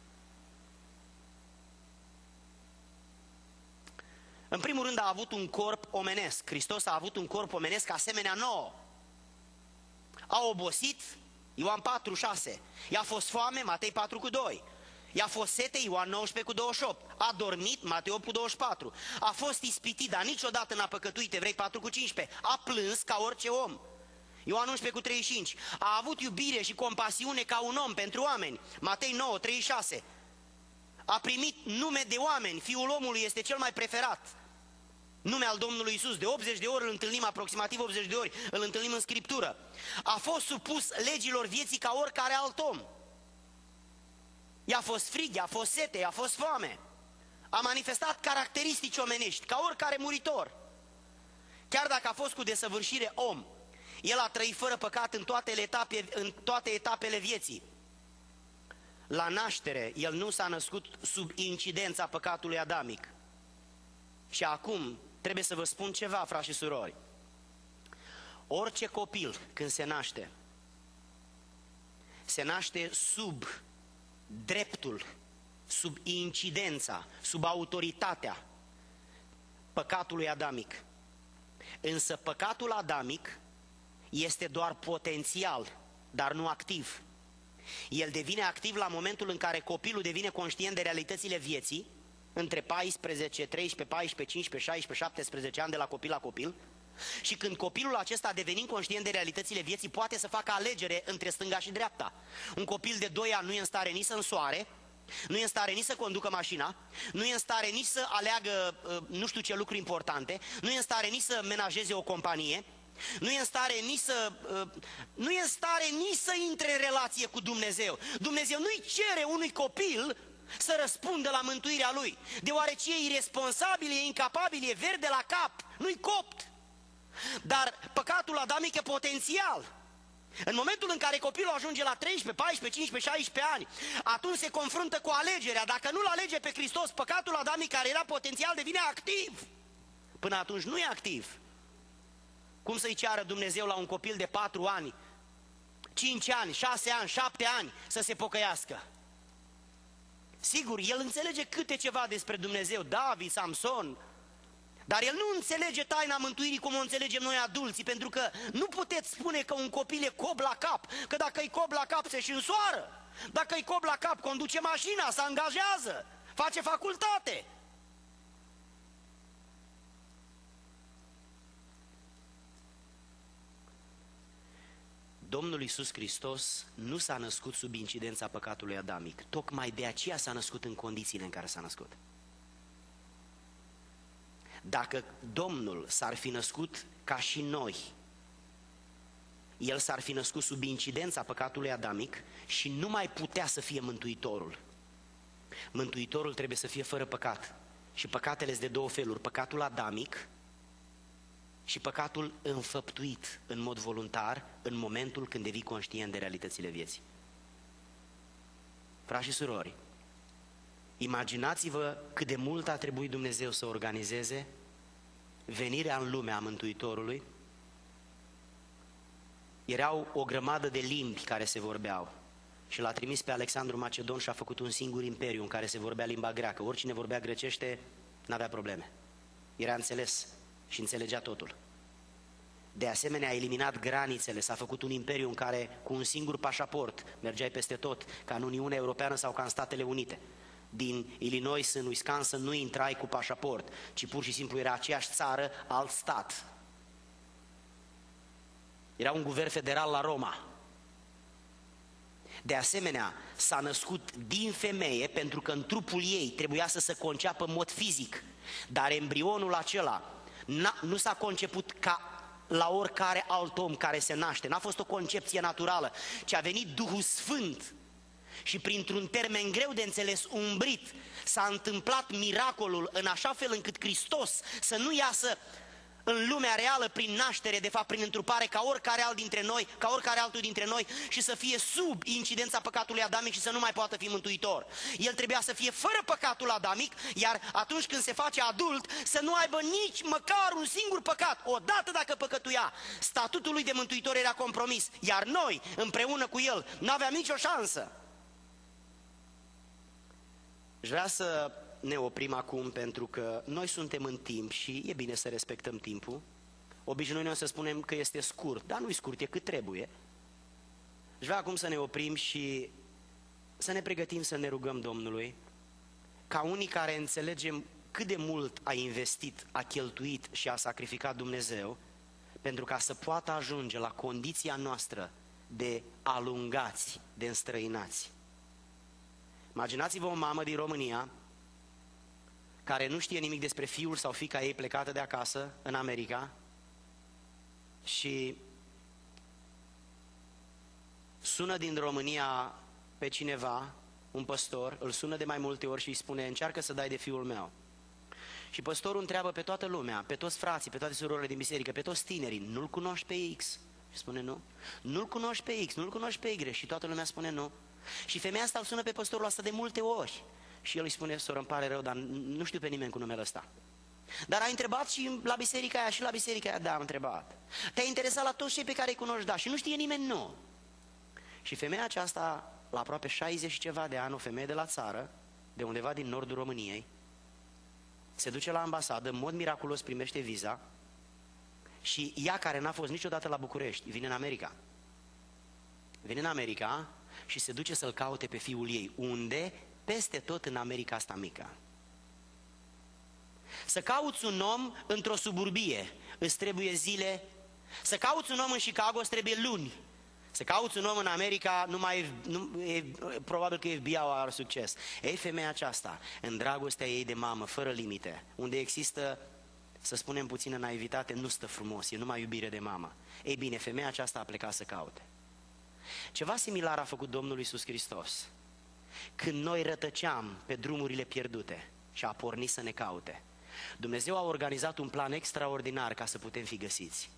În primul rând a avut un corp omenesc. Hristos a avut un corp omenesc asemenea nouă. A obosit, Ioan 4,6. I-a fost foame, Matei 4,2. I-a fost sete, Ioan 19,28. A dormit, Matei 8,24. A fost ispitit, dar niciodată n-a păcătuit, Evrei 4,15. A plâns ca orice om, Ioan 11,35. A avut iubire și compasiune ca un om pentru oameni, Matei 9,36. A primit nume de oameni, Fiul omului este cel mai preferat nume al Domnului Iisus. De 80 de ori îl întâlnim, aproximativ 80 de ori îl întâlnim în Scriptură. A fost supus legilor vieții ca oricare alt om. I-a fost frig, i-a fost sete, i-a fost foame. A manifestat caracteristici omenești, ca oricare muritor. Chiar dacă a fost cu desăvârșire om, el a trăit fără păcat în toate etapele vieții. La naștere, el nu s-a născut sub incidența păcatului adamic. Și acum trebuie să vă spun ceva, frați și surori. Orice copil, când se naște sub dreptul, sub incidența, sub autoritatea păcatului adamic. Însă păcatul adamic este doar potențial, dar nu activ. El devine activ la momentul în care copilul devine conștient de realitățile vieții, între 14, 13, 14, 15, 16, 17 ani de la copil la copil, și când copilul acesta, devenind conștient de realitățile vieții, poate să facă alegere între stânga și dreapta. Un copil de 2 ani nu e în stare nici să însoare, nu e în stare nici să conducă mașina, nu e în stare nici să aleagă nu știu ce lucruri importante, nu e în stare nici să menajeze o companie, nu e în stare nici să intre în relație cu Dumnezeu. Dumnezeu nu-i cere unui copil să răspundă la mântuirea lui, deoarece e iresponsabil, e incapabil, e verde la cap, nu-i copt. Dar păcatul adamic e potențial. În momentul în care copilul ajunge la 13, 14, 15, 16 ani, atunci se confruntă cu alegerea. Dacă nu-L alege pe Hristos, păcatul adamic care era potențial devine activ. Până atunci nu e activ. Cum să-i ceară Dumnezeu la un copil de 4 ani, 5 ani, 6 ani, 7 ani să se pocăiască? Sigur, el înțelege câte ceva despre Dumnezeu, David, Samson, dar el nu înțelege taina mântuirii cum o înțelegem noi adulții, pentru că nu puteți spune că un copil e cob la cap, că dacă e cob la cap se și însoară, dacă e cob la cap conduce mașina, se angajează, face facultate. Domnul Iisus Hristos nu s-a născut sub incidența păcatului adamic, tocmai de aceea s-a născut în condițiile în care s-a născut. Dacă Domnul s-ar fi născut ca și noi, El s-ar fi născut sub incidența păcatului adamic și nu mai putea să fie Mântuitorul. Mântuitorul trebuie să fie fără păcat. Și păcatele sunt de două feluri, păcatul adamic și păcatul înfăptuit în mod voluntar în momentul când devii conștient de realitățile vieții. Frați și surori, imaginați-vă cât de mult a trebuit Dumnezeu să organizeze venirea în lume a Mântuitorului. Erau o grămadă de limbi care se vorbeau și l-a trimis pe Alexandru Macedon și a făcut un singur imperiu în care se vorbea limba greacă. Oricine vorbea grecește n-avea probleme. Era înțeles și înțelegea totul. De asemenea, a eliminat granițele, s-a făcut un imperiu în care cu un singur pașaport mergeai peste tot, ca în Uniunea Europeană sau ca în Statele Unite. Din Illinois în Wisconsin nu intrai cu pașaport, ci pur și simplu era aceeași țară, alt stat. Era un guvern federal la Roma. De asemenea, s-a născut din femeie pentru că în trupul ei trebuia să se conceapă în mod fizic, dar embrionul acela nu s-a conceput ca la oricare alt om care se naște, n-a fost o concepție naturală, ci a venit Duhul Sfânt și printr-un termen greu de înțeles, umbrit, s-a întâmplat miracolul în așa fel încât Hristos să nu iasă în lumea reală prin naștere, de fapt prin întrupare, ca oricare altul dintre noi și să fie sub incidența păcatului adamic și să nu mai poată fi mântuitor. El trebuia să fie fără păcatul adamic, iar atunci când se face adult să nu aibă nici măcar un singur păcat. Odată dacă păcătuia, statutul lui de mântuitor era compromis, iar noi împreună cu el nu aveam nicio șansă. Aș vrea să ne oprim acum pentru că noi suntem în timp și e bine să respectăm timpul. Obișnuim noi să spunem că este scurt, dar nu-i scurt, e cât trebuie. Aș vrea acum să ne oprim și să ne pregătim să ne rugăm Domnului, ca unii care înțelegem cât de mult a investit, a cheltuit și a sacrificat Dumnezeu, pentru ca să poată ajunge la condiția noastră de alungați, de înstrăinați. Imaginați-vă o mamă din România care nu știe nimic despre fiul sau fiica ei plecată de acasă în America și sună din România pe cineva, un păstor, îl sună de mai multe ori și îi spune: încearcă să dai de fiul meu. Și păstorul întreabă pe toată lumea, pe toți frații, pe toate surorile din biserică, pe toți tinerii: nu-l cunoști pe X? Și spune nu. Nu-l cunoști pe X, nu-l cunoști pe Y? Și toată lumea spune nu. Și femeia asta îl sună pe păstorul ăsta de multe ori. Și el îi spune: soră, îmi pare rău, dar nu știu pe nimeni cu numele ăsta. Dar ai întrebat și la biserica aia? Și la biserica aia, da, am întrebat. Te-ai interesat la toți cei pe care îi cunoști? Da. Și nu știe nimeni? Nu. Și femeia aceasta, la aproape 60 și ceva de ani, o femeie de la țară, de undeva din nordul României, se duce la ambasadă, în mod miraculos primește viza și ea, care n-a fost niciodată la București, vine în America. Vine în America și se duce să-l caute pe fiul ei. Unde? Peste tot în America asta mică. Să cauți un om într-o suburbie îți trebuie zile, să cauți un om în Chicago îți trebuie luni, să cauți un om în America probabil că FBI-ul are succes. Ei, femeia aceasta, în dragostea ei de mamă, fără limite, unde există, să spunem puțină naivitate, nu stă frumos, e numai iubire de mamă. Ei bine, femeia aceasta a plecat să caute. Ceva similar a făcut Domnul Iisus Hristos. Când noi rătăceam pe drumurile pierdute și a pornit să ne caute, Dumnezeu a organizat un plan extraordinar ca să putem fi găsiți.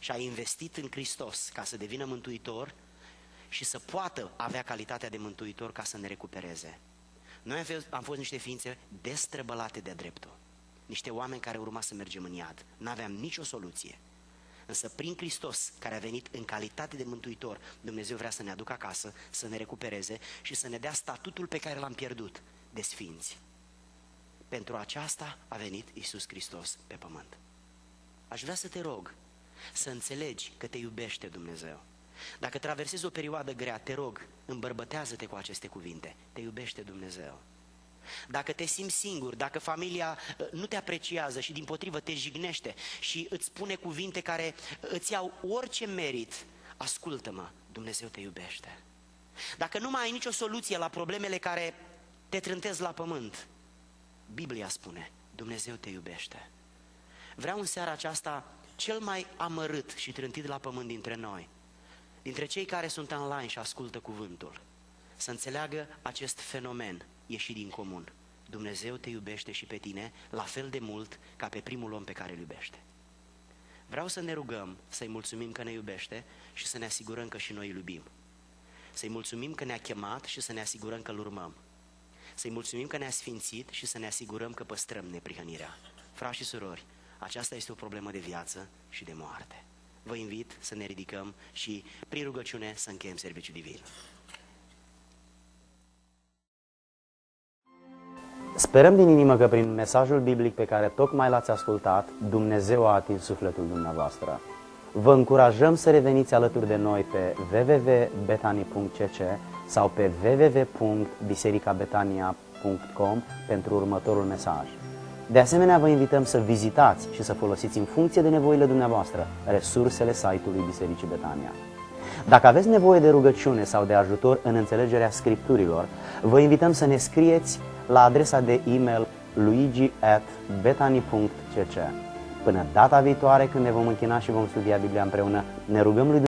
și a investit în Hristos ca să devină mântuitor și să poată avea calitatea de mântuitor ca să ne recupereze. Noi am fost niște ființe destrăbălate de dreptul, niște oameni care urma să mergem în iad, n-aveam nicio soluție. Însă prin Hristos, care a venit în calitate de mântuitor, Dumnezeu vrea să ne aducă acasă, să ne recupereze și să ne dea statutul pe care l-am pierdut de sfinți. Pentru aceasta a venit Iisus Hristos pe pământ. Aș vrea să te rog să înțelegi că te iubește Dumnezeu. Dacă traversezi o perioadă grea, te rog, îmbărbătează-te cu aceste cuvinte. Te iubește Dumnezeu. Dacă te simți singur, dacă familia nu te apreciază și dimpotrivă te jignește și îți spune cuvinte care îți iau orice merit, ascultă-mă, Dumnezeu te iubește. Dacă nu mai ai nicio soluție la problemele care te trântesc la pământ, Biblia spune, Dumnezeu te iubește. Vreau în seara aceasta cel mai amărât și trântit la pământ dintre noi, dintre cei care sunt online și ascultă cuvântul, să înțeleagă acest fenomen ieșit din comun. Dumnezeu te iubește și pe tine la fel de mult ca pe primul om pe care îl iubește. Vreau să ne rugăm, să-i mulțumim că ne iubește și să ne asigurăm că și noi îl iubim. Să-i mulțumim că ne-a chemat și să ne asigurăm că îl urmăm. Să-i mulțumim că ne-a sfințit și să ne asigurăm că păstrăm neprihănirea. Frați și surori, aceasta este o problemă de viață și de moarte. Vă invit să ne ridicăm și prin rugăciune să încheiem serviciul divin. Sperăm din inimă că prin mesajul biblic pe care tocmai l-ați ascultat, Dumnezeu a atins sufletul dumneavoastră. Vă încurajăm să reveniți alături de noi pe www.betani.cc sau pe www.bisericabetania.com pentru următorul mesaj. De asemenea, vă invităm să vizitați și să folosiți în funcție de nevoile dumneavoastră resursele site-ului Bisericii Betania. Dacă aveți nevoie de rugăciune sau de ajutor în înțelegerea Scripturilor, vă invităm să ne scrieți la adresa de e-mail luigi@betani.cc. Până data viitoare când ne vom închina și vom studia Biblia împreună, ne rugăm lui